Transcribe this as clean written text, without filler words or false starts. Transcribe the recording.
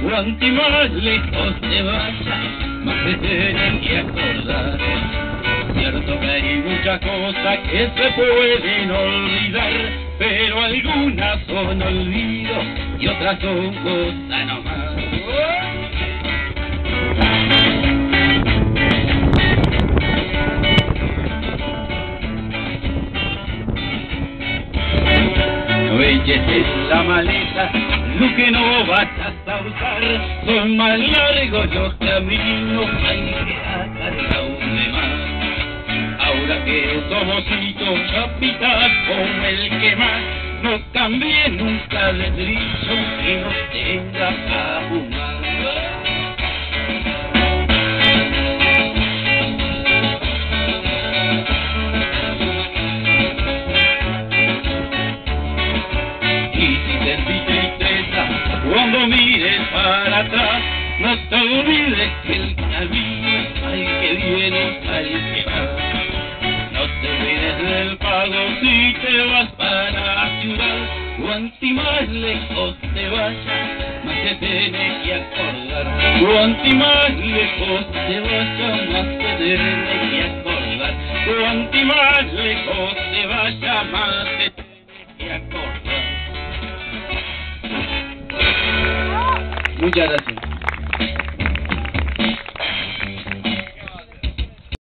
cuanto más lejos te vayas, más te tienes que acordar. Cierto que hay muchas cosas que se pueden olvidar, pero algunas son olvido y otras son cosas nomás. No eches en la maleta lo que no vas a usar, son más largos los caminos, hay que agarrar un de más. Ahora que somos hitos, capitán como el que más, no cambie nunca de trillo que nos tenga a fumar. Cuando mires para atrás, no te olvides que el camino es al que viene, al que va. No te olvides del pago si te vas para la ciudad. Cuanto más lejos te vayas, más te tienes que acordar. Cuanto más lejos te vayas, más te tienes que acordar. Cuanto más lejos te vayas, más te tienes que acordar. Muchas gracias.